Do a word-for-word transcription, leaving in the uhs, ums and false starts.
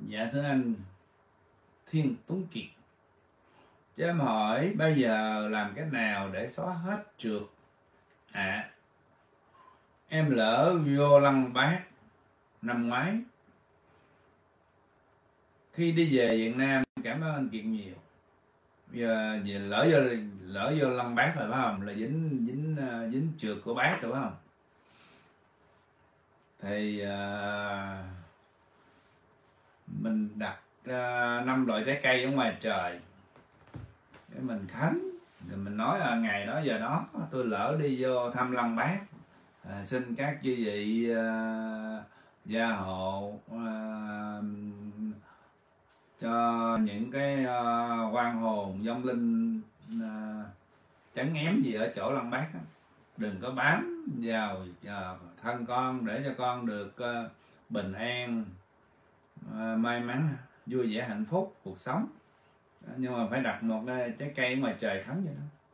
Dạ thưa anh Thiên Tuấn Kiệt, cho em hỏi bây giờ làm cách nào để xóa hết trượt ạ? À, em lỡ vô Lăng Bác năm ngoái, khi đi về Việt Nam, cảm ơn anh Kiệt nhiều. Bây giờ về lỡ vô lỡ vô Lăng Bác rồi phải không, là dính dính dính trượt của bác rồi phải không? Thì uh, mình đặt uh, năm loại trái cây ở ngoài trời để mình khấn, rồi mình nói à, ngày đó giờ đó tôi lỡ đi vô thăm Lăng Bác, à, xin các chư vị uh, gia hộ uh, cho những cái uh, oan hồn vong linh uh, trấn ém gì ở chỗ Lăng Bác đó, đừng có bám vào uh, thân con, để cho con được uh, bình an, uh, may mắn, vui vẻ, hạnh phúc cuộc sống. Nhưng mà phải đặt một cái trái cây ngoài trời khấn vậy đó.